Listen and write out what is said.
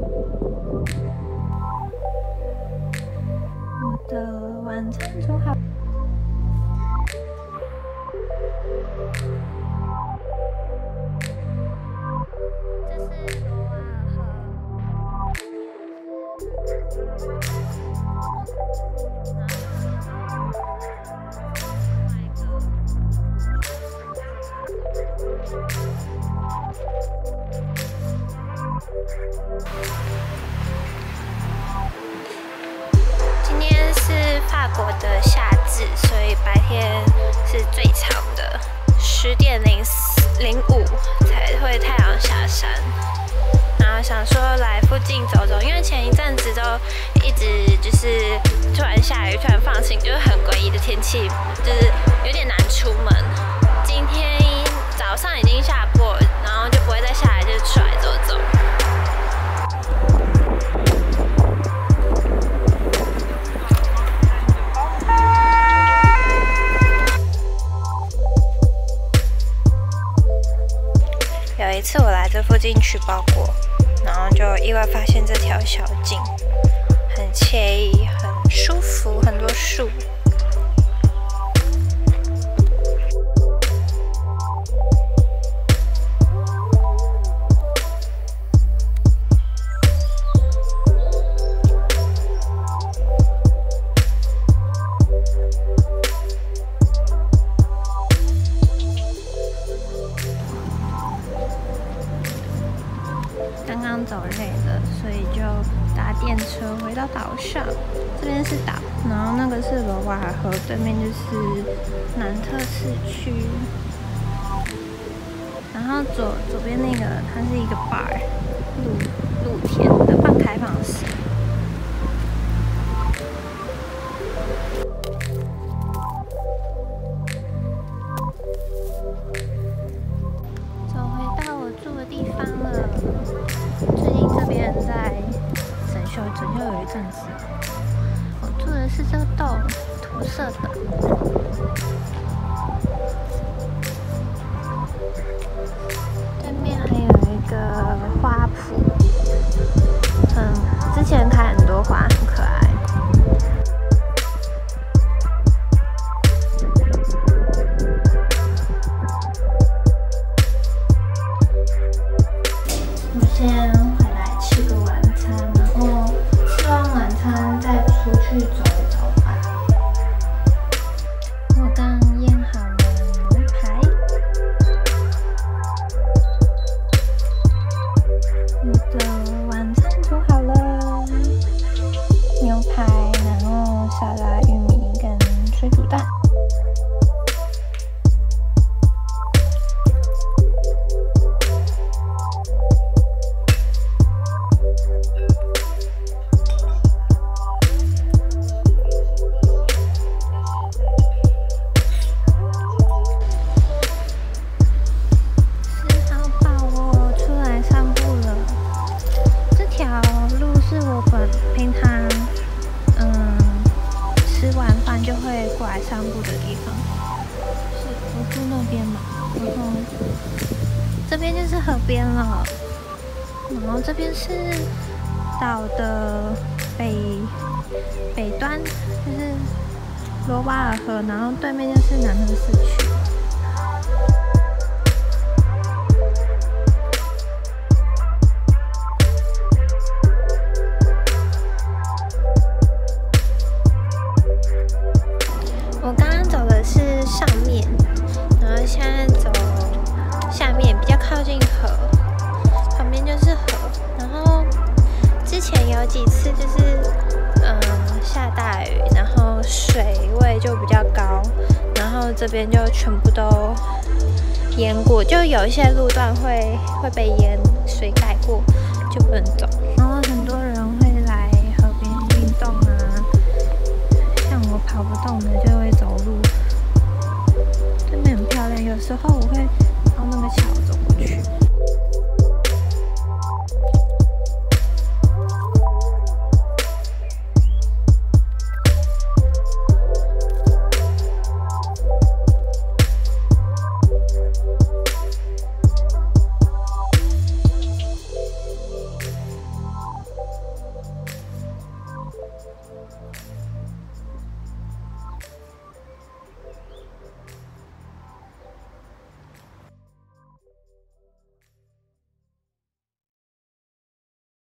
我的晚餐煮好。这是罗瓦尔河。今天是法国的夏至，所以白天是最长的，10点05才会太阳下山。然后想说来附近走走，因为前一阵子都一直就是突然下雨，突然放晴，就是很诡异的天气，就是有点难出门。今天早上已经下过，然后就不会再下来，就出来走走。有一次我来这附近取包裹，然后就意外发现这条小径很惬意、很舒服，很多树。刚刚走累了，所以就搭电车回到岛上。这边是岛，然后那个是罗瓦尔河，对面就是南特市区。然后左边那个它是一个 bar， 露天的半开放式。走回到我住的地方了。最近这边在整修有一阵子。我住的是这个洞，土色的。对面还有一个花圃，之前开很多花，很可爱。我先回来吃个晚餐，然后吃完晚餐再出去走一走吧。我刚腌好了牛排，我的晚餐煮好了，牛排，然后沙拉、玉米跟水煮蛋。平常吃完饭就会过来散步的地方，是我住那边嘛，然后这边就是河边了，然后这边是岛的北端，就是罗瓦尔河，然后对面就是南特市区。我刚刚走的是上面，然后现在走下面，比较靠近河，旁边就是河。然后之前有几次就是下大雨，然后水位就比较高，然后这边就全部都淹过，就有一些路段会被淹水盖过，就不能走。然后很多人会来河边运动啊。像我跑不动的就会走路，对面很漂亮。有时候我会到那个桥走过去。